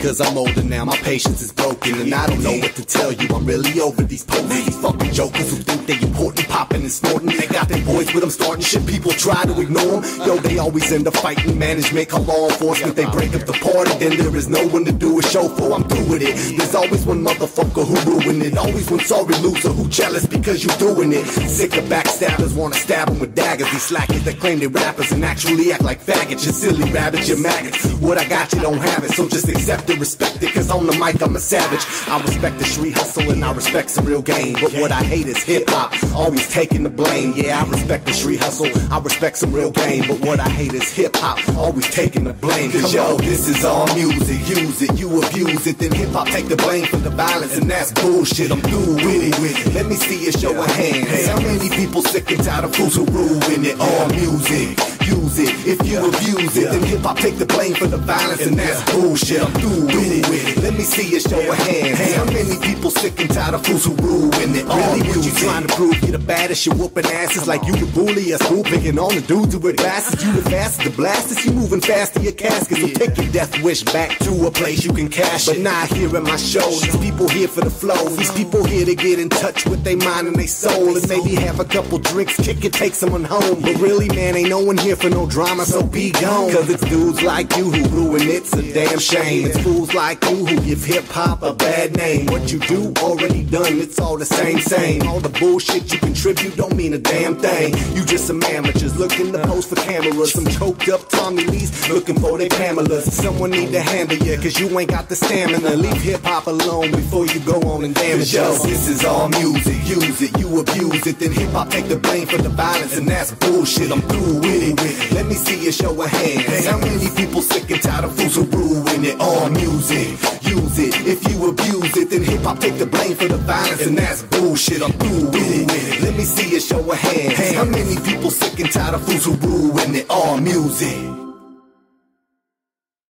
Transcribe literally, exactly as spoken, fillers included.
Cause I'm older now, my patience is broken, and I don't know what to tell you. I'm really over these poses, these fucking jokers who think they important, popping and snorting. They got their boys with them starting shit, people try to ignore them. Yo, they always end up fighting management, call law enforcement. They break up the party, then there is no one to do a show for. I'm through with it. There's always one motherfucker who ruin it, always one sorry loser who jealous because you doing it. Sick of backstabbers, wanna stab them with daggers. These slackers that claim they rappers and actually act like faggots. You silly rabbits, you maggots. What I got, you don't have it, so just accept it, respect it, cause on the mic I'm a savage. I respect the street hustle and I respect some real game, but what I hate is hip-hop, always taking the blame. Yeah, I respect the street hustle, I respect some real game, but what I hate is hip-hop, always taking the blame. Cause yo, this is all music, use it, you abuse it, then hip-hop take the blame for the violence, and that's bullshit. I'm through with it, with it. Let me see a show of hands. How many people sick and tired of fools who ruin it? All music, use it, if you abuse it, then hip-hop take the blame for the violence, and that's bullshit. I'm through with it. Let me see a show of hands. How many people sick and tired of fools who ruin it? All music. You trying to prove you're the baddest, you're whooping asses like you the bully at school, picking on the dudes who wear glasses. You the fastest, the blastest, you moving fast to your casket. So take your death wish back to a place you can cash it. But not here at my show. These people here for the flow. These people here to get in touch with their mind and their soul, and maybe have a couple drinks, kick it, take someone home. But really, man, ain't no one here for no drama, so be gone. Cause it's dudes like you who ruin it's a damn shame. It's fools like you who give hip-hop a bad name. What you do, already done, it's all the same, same. All the bullshit you contribute don't mean a damn thing. You just some amateurs looking to post for cameras. Some choked up Tommy Lee's looking for their Pamelas. Someone need to handle you, cause you ain't got the stamina. Leave hip-hop alone before you go on and damage yo. This is all music, use it, you abuse it, then hip-hop take the blame for the violence, and that's bullshit. I'm through with it. Let me see a show of hands. How many people sick and tired of fools who ruin it? All music, use it, if you abuse it, then hip-hop take the blame for the violence, and that's bullshit. I'm through with it. Let me see a show of hands. How many people sick and tired of fools who ruin it? All music.